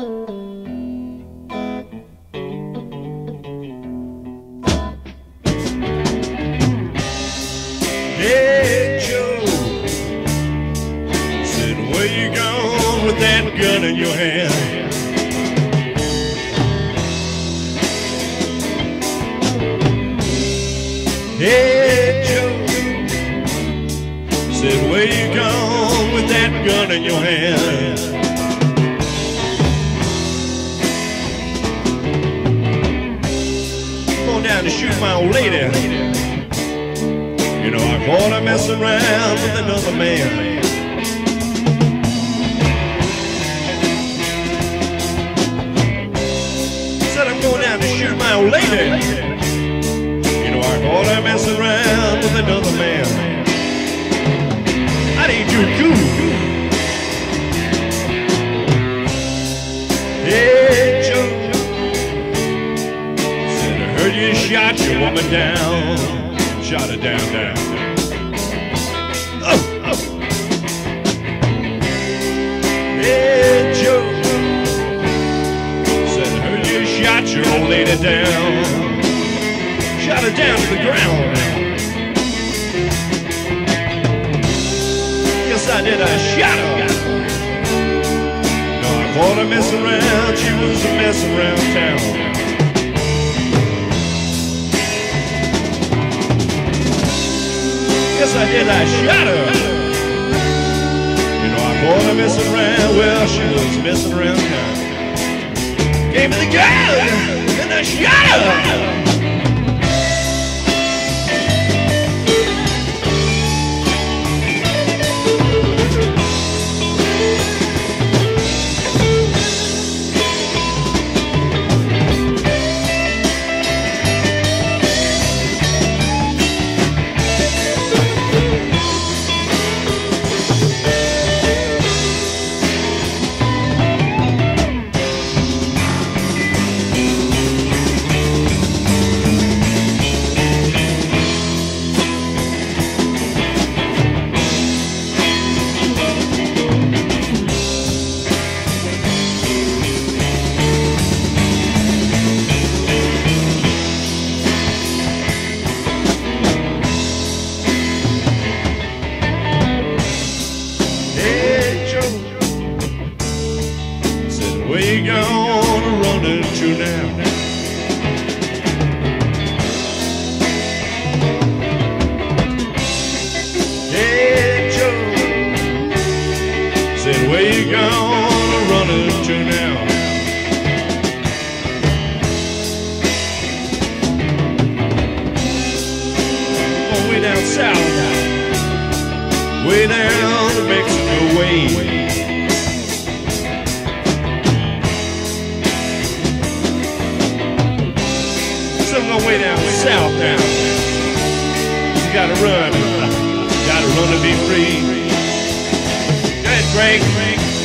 Hey Joe, said where you gone with that gun in your hand? Hey Joe, said where you gone with that gun in your hand? Going down to shoot my old lady. You know, I caught her messing around with another man. Said I'm going down to shoot my old lady. You know, I caught her messing around with another man. That ain't too cool. Hey Joe, said I heard you shot your woman down. Shot her down. Oh. Hey Joe, said I heard you shot your old lady down. Shot her down to the ground. Yes I did, I shot her. No, I caught her messing around. She was a messing around town. Yes I did, I shot her. You know, I caught her messing around. Well, she was messing around town. Gave me the gun, and I shot her. Where you gonna run into now? Hey Joe, said where you gonna run into now? Oh, way down south, way down the Mexico way. Way down south now. You gotta run to be free. Go ahead, Greg.